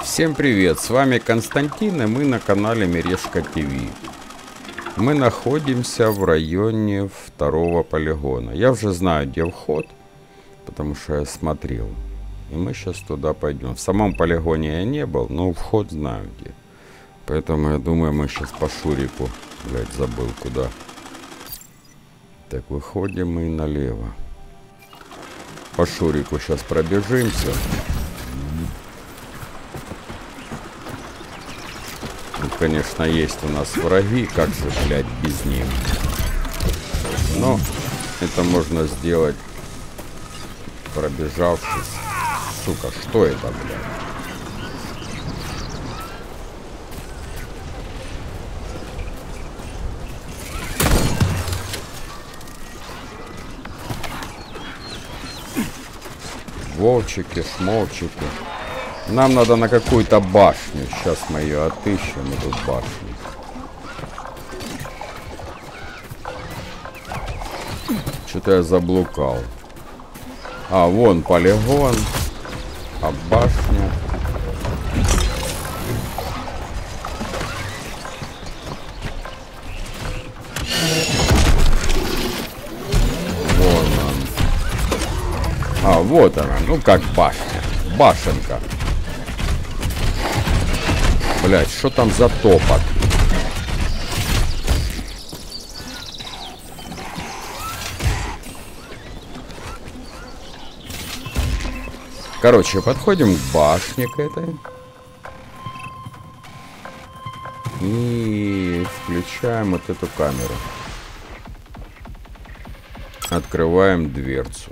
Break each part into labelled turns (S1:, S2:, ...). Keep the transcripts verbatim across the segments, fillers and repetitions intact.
S1: Всем привет, с вами Константин, и мы на канале Мережка ТВ. Мы находимся в районе второго полигона. Я уже знаю, где вход, потому что я смотрел. И мы сейчас туда пойдем. В самом полигоне я не был, но вход знаю где. Поэтому я думаю, мы сейчас по Шурику, блять, забыл куда. Так, выходим мы налево. По Шурику сейчас пробежимся. Тут, конечно, есть у нас враги, как же, блядь, без них. Но это можно сделать, пробежавшись. Сука, что это, блядь? Вовчики, шмовчики. Нам надо на какую-то башню. Сейчас мы ее отыщем, эту башню. Что-то я заблукал. А, вон полигон. А башня. Вон он. А, вот она. Ну, как башня. Башенка. Блять, что там за топот? Короче, подходим к башне к этой. И включаем вот эту камеру. Открываем дверцу.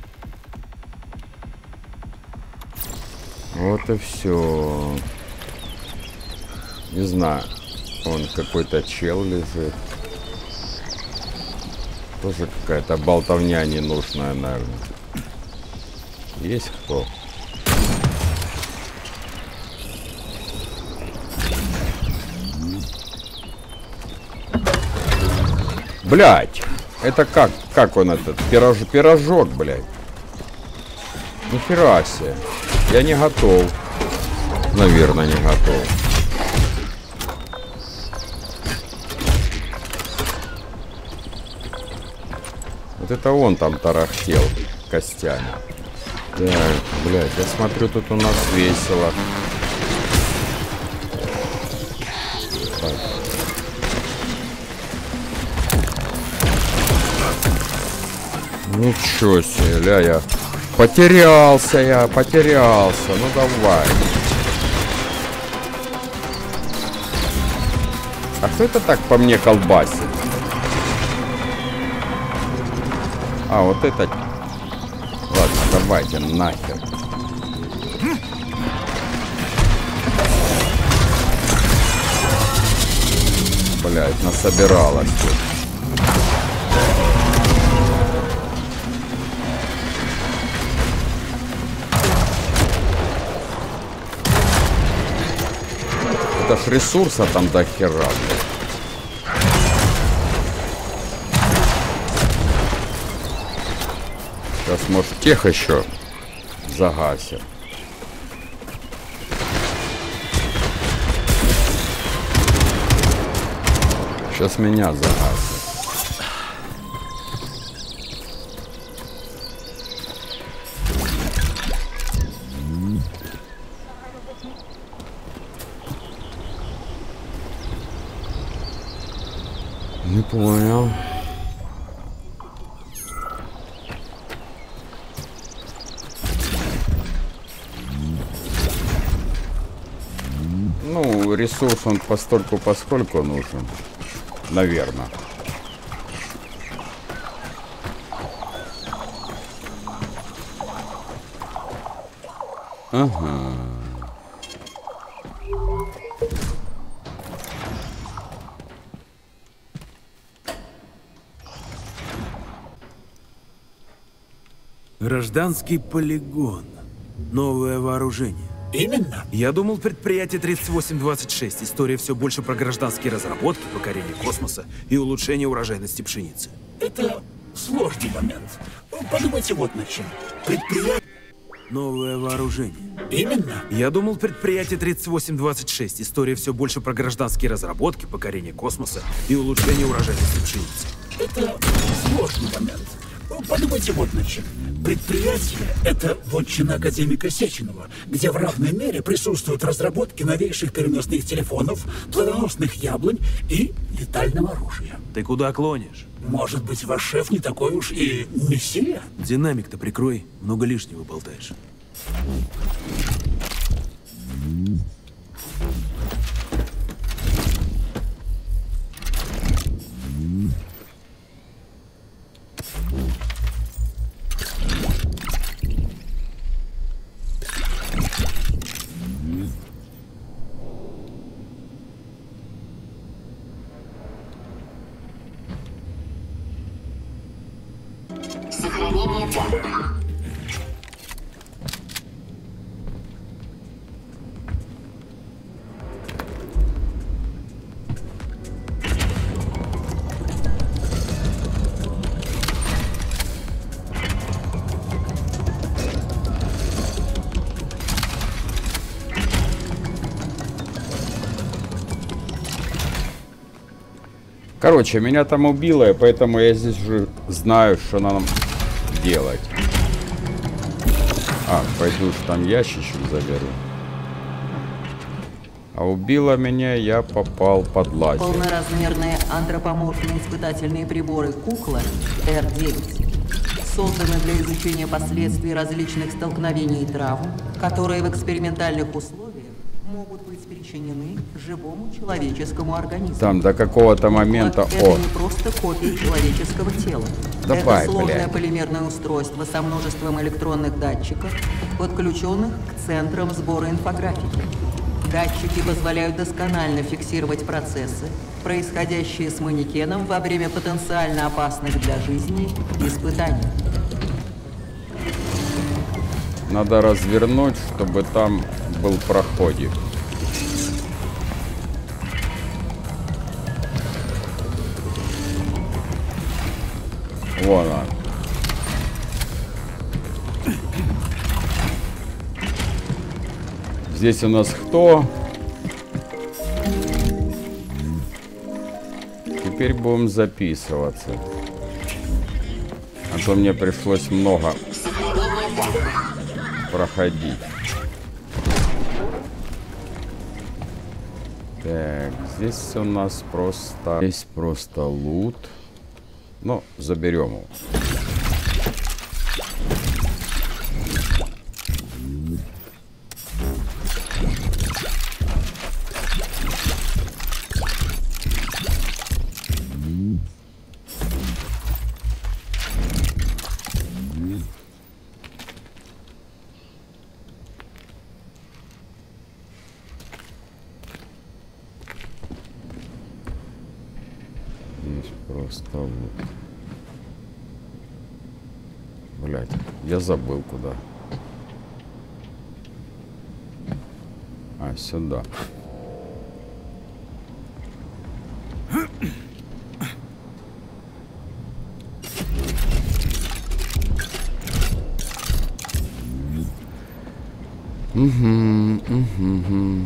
S1: Вот и все. Не знаю. Вон какой-то чел лежит. Тоже какая-то болтовня ненужная, наверное. Есть кто? Блять! Это как? Как он этот? Пирож, пирожок, блять. Нихера себе. Я не готов. Наверное, не готов. Вот это он там тарахтел костями. Так, блядь, я смотрю, тут у нас весело. Так. Ничего себе, ля, я потерялся, я потерялся. Ну давай. А кто это так по мне колбасит? А, вот это... Ладно, давайте нахер. Блять, насобиралась тут. Это ж ресурса там до хера. Сейчас, может, тех еще загасят. Сейчас меня загасят. Не понял. Ну, ресурс он постольку поскольку нужен. Наверное. Ага.
S2: Гражданский полигон. Новое вооружение.
S3: Именно.
S2: Я думал, предприятие тридцать восемь двадцать шесть. История все больше про гражданские разработки, покорение космоса и улучшение урожайности пшеницы.
S3: Это сложный момент. Подумайте вот над чем. Предприятие...
S2: Новое вооружение.
S3: Именно.
S2: Я думал, предприятие тридцать восемь двадцать шесть. История все больше про гражданские разработки, покорение космоса и улучшение урожайности пшеницы.
S3: Это сложный момент. Подумайте вот на чем. Предприятие — это вотчина академика Сеченова, где в равной мере присутствуют разработки новейших переносных телефонов, плодоносных яблонь и летального оружия.
S2: Ты куда клонишь?
S3: Может быть, ваш шеф не такой уж и мессия?
S2: Динамик-то прикрой, много лишнего болтаешь.
S4: Сохранение данных.
S1: Короче, меня там убило, и поэтому я здесь уже знаю, что нам делать. А, пойду ж там ящичек заберу. А убило меня, я попал под лазер.
S5: Полноразмерные антропоморфные испытательные приборы «Кукла» Эр девять созданы для изучения последствий различных столкновений и травм, которые в экспериментальных условиях могут быть причинены живому человеческому организму.
S1: Там до какого-то момента...
S5: Вот это
S1: О,
S5: не просто копия человеческого тела.
S1: Давай,
S5: это сложное
S1: блядь.
S5: полимерное устройство со множеством электронных датчиков, подключенных к центрам сбора инфографики. Датчики позволяют досконально фиксировать процессы, происходящие с манекеном во время потенциально опасных для жизни испытаний.
S1: надо развернуть, чтобы там был проходик. Вон он. Здесь у нас кто? Теперь будем записываться. А то мне пришлось много проходить. Так, здесь у нас просто... Здесь просто лут. Ну, заберем его. Здесь просто лут. Блять, я забыл куда. А, сюда. Угу, угу.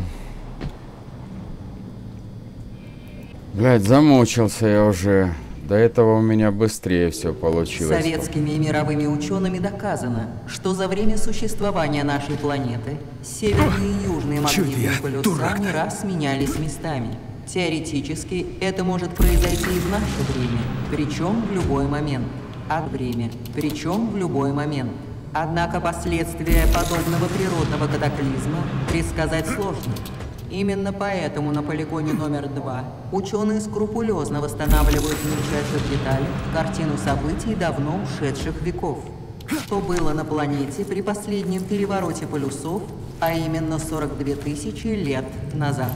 S1: Блять, замучился я уже. До этого у меня быстрее все получилось.
S5: Советскими и мировыми учеными доказано, что за время существования нашей планеты северные и южные магнитные полюса
S2: дурак.
S5: не раз менялись местами. Теоретически это может произойти и в наше время, причем в любой момент. А время, причем в любой момент. Однако последствия подобного природного катаклизма предсказать сложно. Именно поэтому на полигоне номер два ученые скрупулезно восстанавливают в мельчайших деталях картину событий давно ушедших веков. Что было на планете при последнем перевороте полюсов, а именно сорок две тысячи лет назад.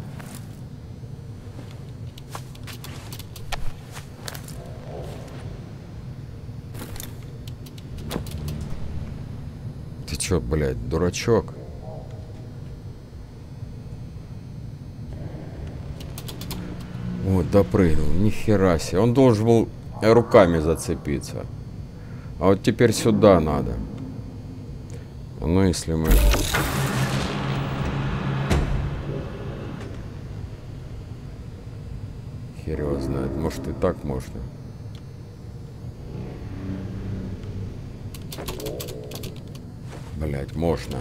S1: Ты чё, блядь, дурачок? Вот, допрыгнул, нихера себе. Он должен был руками зацепиться. А вот теперь сюда надо. Ну, если мы... Хер его знает. Может, и так можно. Блять, можно.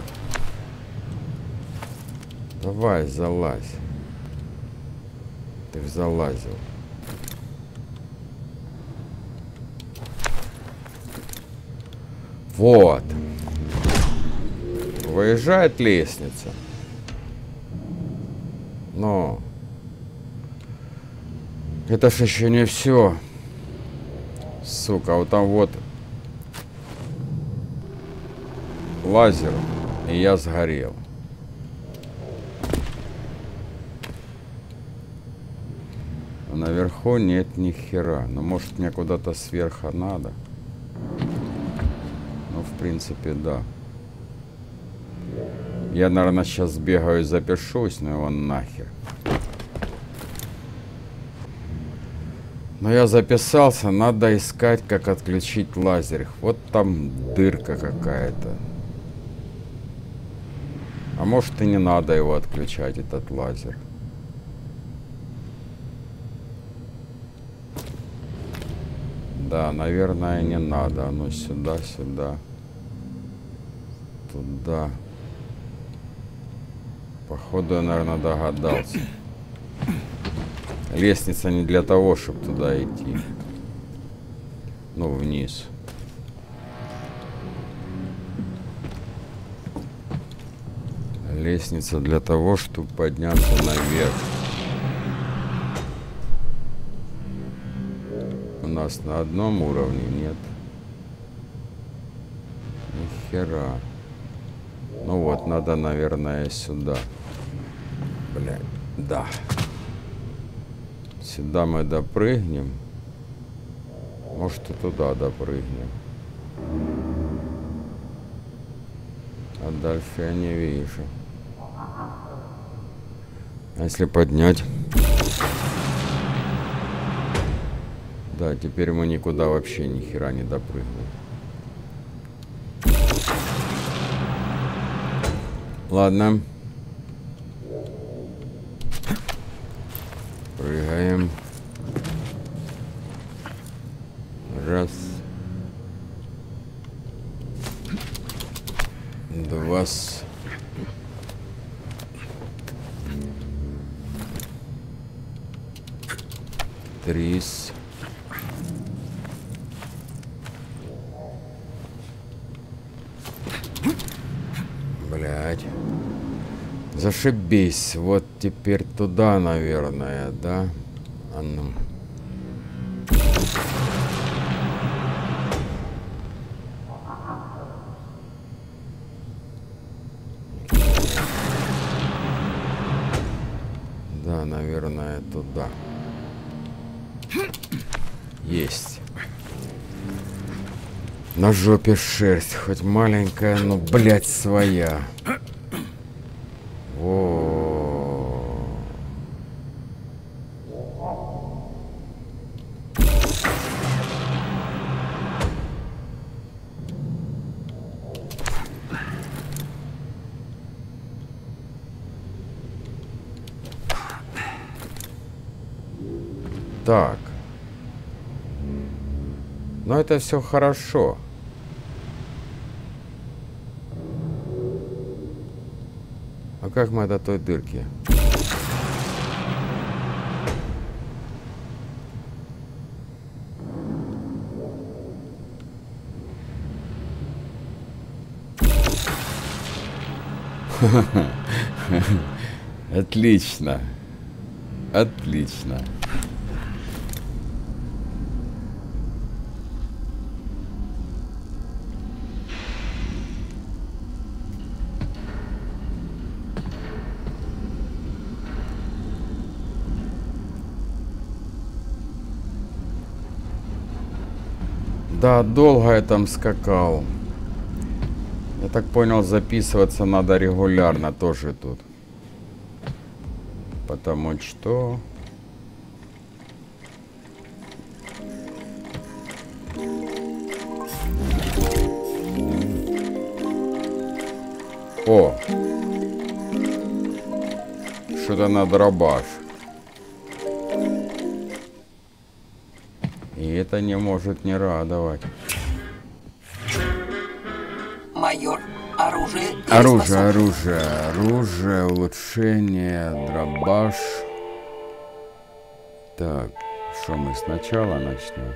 S1: Давай, залазь. Ты ж залазил. Вот. Выезжает лестница. Но это ж еще не все. Сука, вот там вот лазер, и я сгорел. А наверху нет ни хера. Ну, может, мне куда-то сверху надо. Ну, в принципе, да. Я, наверное, сейчас сбегаю и запишусь, но его нахер. Но я записался, надо искать, как отключить лазер. Вот там дырка какая-то. А может, и не надо его отключать, этот лазер. Да, наверное, не надо. Ну, сюда, сюда. Туда. Походу, я, наверное, догадался. Лестница не для того, чтобы туда идти. Ну, вниз. Лестница для того, чтобы подняться наверх. У нас на одном уровне нет. Ни хера. Ну вот, надо, наверное, сюда. Блядь, да. Сюда мы допрыгнем. Может, и туда допрыгнем. А дальше я не вижу. А если поднять? Да, теперь мы никуда вообще ни хера не допрыгнем. Ладно. Прыгаем. Раз. Два. Три. Блядь. Зашибись. Вот теперь туда, наверное, да? А ну. Да, наверное, туда. Есть. На жопе шерсть, хоть маленькая, но, блядь, своя. О. Так. Но это все хорошо. А как мы до той дырки? Отлично. Отлично. Да, долго я там скакал. Я так понял, записываться надо регулярно тоже тут. Потому что... О! Что-то на дробаш. И это не может не радовать.
S5: Майор, оружие.
S1: Оружие, оружие, оружие, улучшение, дробаш. Так, что мы сначала начнем?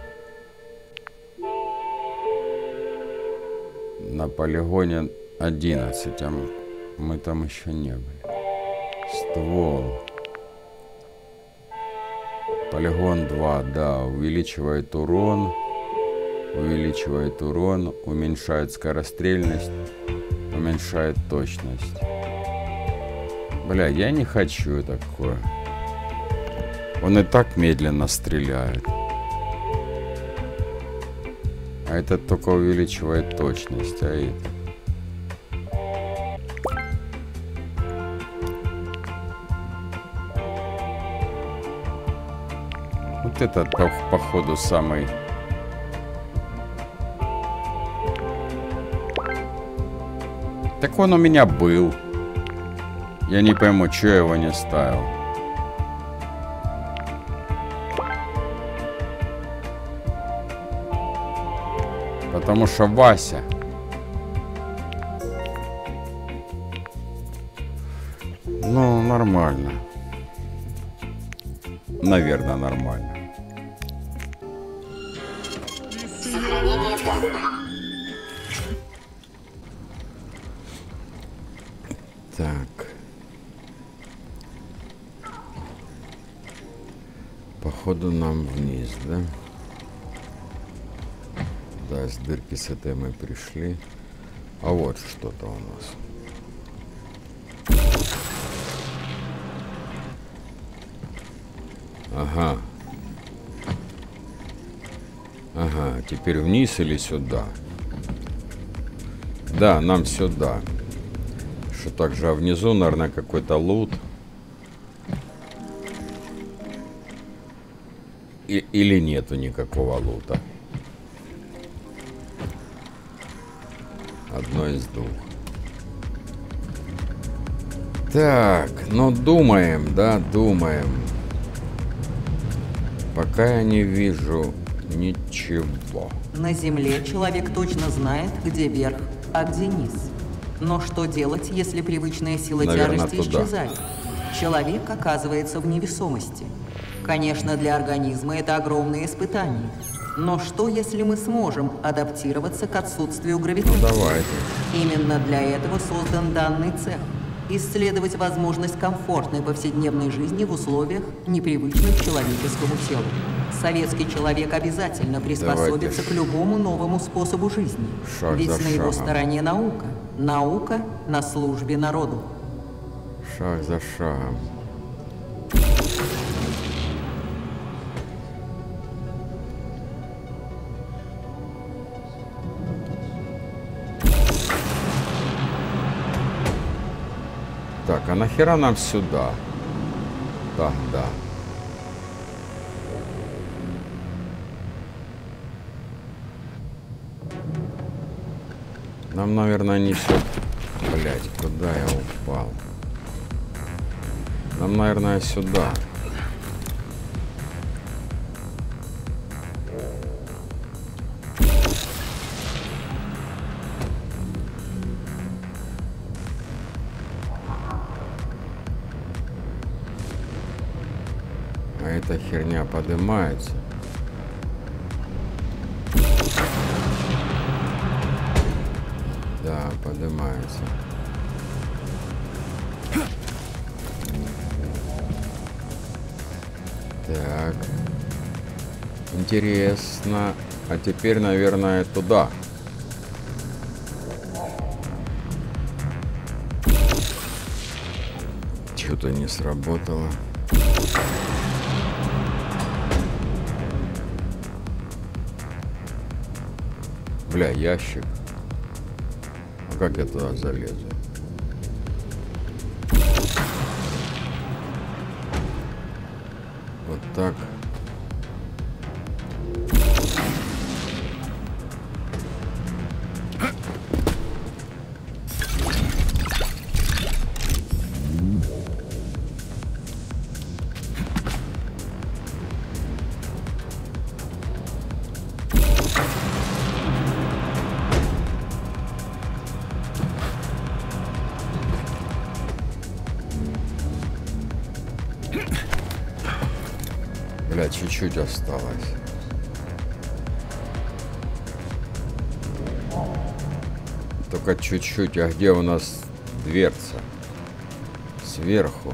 S1: На полигоне одиннадцать, а мы там еще не были. Ствол. Полигон два, да, увеличивает урон. Увеличивает урон, уменьшает скорострельность, уменьшает точность. Бля, я не хочу такое. Он и так медленно стреляет. А этот только увеличивает точность, а это... Вот этот, по, походу, самый... Так он у меня был. Я не пойму, что я его не ставил. Потому что Вася. Ну, нормально. Наверное, нормально.
S4: Сохранение данных.
S1: Так. Походу нам вниз, да? Да, с дырки с этой мы пришли. А вот что-то у нас. Ага. Ага, теперь вниз или сюда? Да, нам сюда. Что также, а внизу, наверное, какой-то лут. И, или нету никакого лута. Одно из двух. Так, ну думаем, да, думаем. Пока я не вижу ничего.
S5: На Земле человек точно знает, где верх, а где низ. Но что делать, если привычная сила
S1: Наверное,
S5: тяжести
S1: туда.
S5: исчезает? Человек оказывается в невесомости. Конечно, для организма это огромное испытание. Но что, если мы сможем адаптироваться к отсутствию гравитации?
S1: Ну, давайте.
S5: Именно для этого создан данный цех. Исследовать возможность комфортной повседневной жизни в условиях, непривычных человеческому телу. Советский человек обязательно приспособится
S1: Давайте.
S5: к любому новому способу жизни.
S1: Шаг
S5: Ведь
S1: за
S5: на его
S1: шагом.
S5: стороне наука. Наука на службе народу.
S1: Шаг за шагом. Так, а нахера нам сюда? Да, да. Нам, наверное, не все... Блять, куда я упал? Нам, наверное, сюда. А эта херня поднимается. Да, поднимается. Так. Интересно. А теперь, наверное, туда. Что-то не сработало. Бля, ящик. А как я туда залезу? Вот так. чуть-чуть осталось. Только чуть-чуть. А где у нас дверца? Сверху.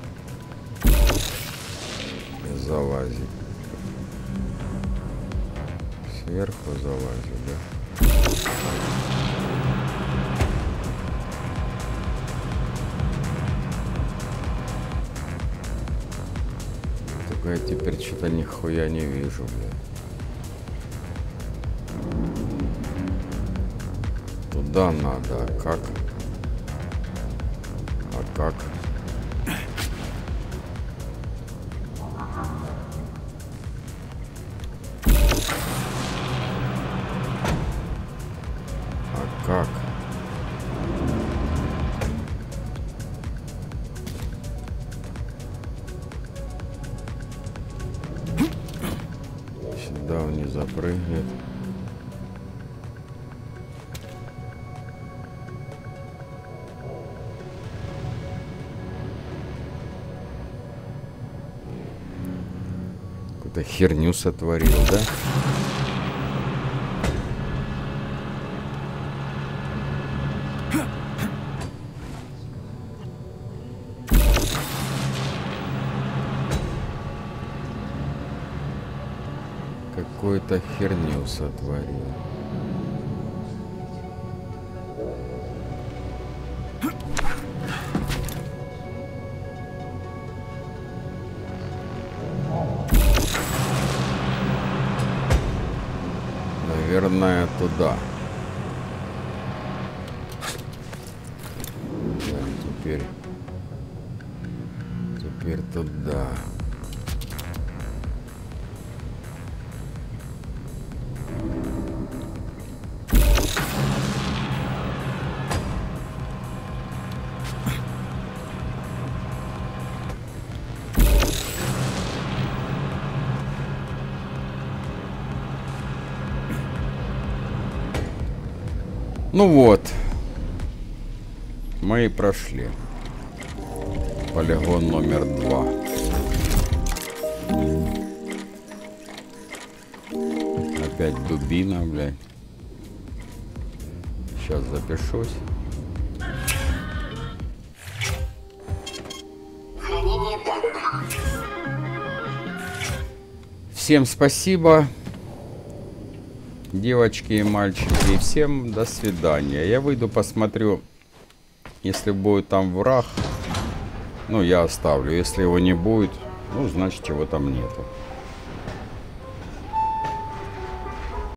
S1: Залазит. Сверху залазит, да? Только я теперь что-то нихуя не вижу, блядь. Туда надо, а как? А как? А как? Сюда он не запрыгнет. Какую-то херню сотворил, да? Какую-то херню сотворил. Наверное, туда. Да, теперь... Теперь туда. Ну вот, мы и прошли полигон номер два. Опять дубина, блядь. Сейчас запишусь. Всем спасибо. Девочки и мальчики, и всем до свидания. Я выйду, посмотрю, если будет там враг, ну, я оставлю. Если его не будет, ну, значит, его там нету.